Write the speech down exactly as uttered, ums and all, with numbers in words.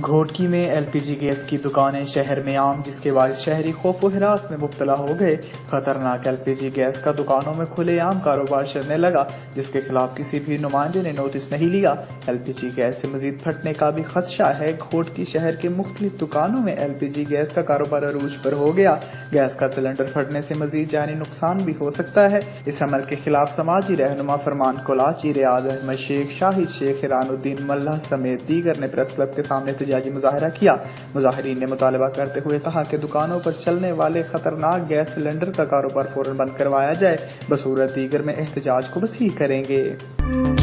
घोटकी में LPG gas की दुकानें शहर में आम, जिसके बाद शहरी खौफ व हिरास में मुब्तला हो गए। खतरनाक एलपीजी गैस का दुकानों में खुलेआम कारोबार चलने लगा, जिसके खिलाफ किसी भी नुमाइंदे ने नोटिस नहीं लिया। एलपीजी गैस से मजीद फटने का भी खदशा है। घोटकी शहर के मुख्तलिफ दुकानों में एलपीजी गैस का कारोबार अरूज पर हो गया। गैस का सिलेंडर फटने से मजीद जानी नुकसान भी हो सकता है। इस अमल के खिलाफ समाजी रहनुमा फरमान कोलाची, रियाज अहमद शेख, शाहिद शेख, हिरानुद्दीन मल्ला समेत दीगर ने प्रेस क्लब के सामने एहतजाजी मुजाहरा किया। मुजाहिरीन ने मुतालबा करते हुए कहा कि दुकानों पर चलने वाले खतरनाक गैस सिलेंडर का कारोबार फौरन बंद करवाया जाए, बसूरत दीगर में एहतजाज को वसीह करेंगे।